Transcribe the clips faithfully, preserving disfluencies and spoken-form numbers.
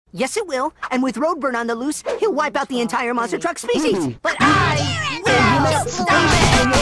Yes, it will. And with Roadburn on the loose, he'll wipe out the entire monster truck species. But I will stop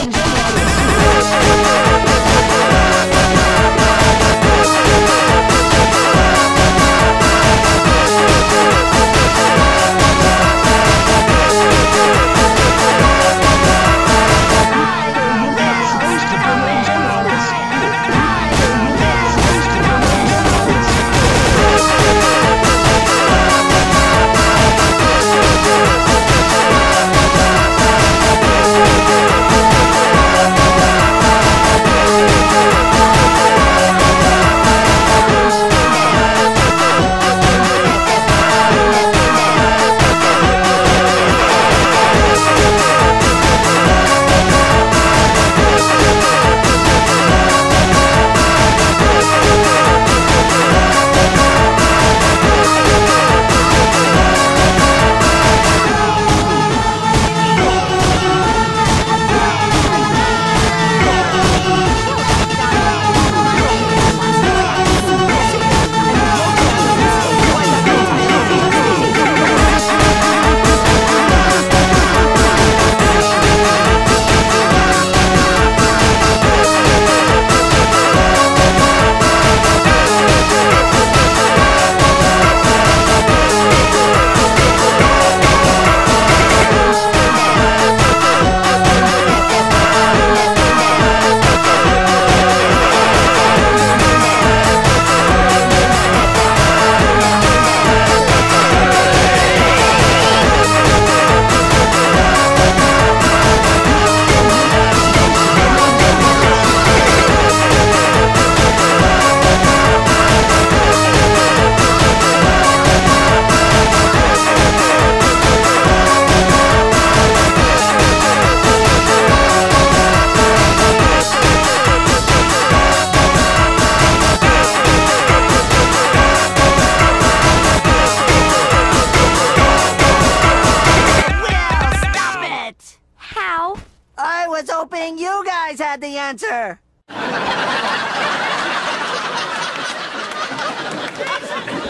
I was hoping you guys had the answer!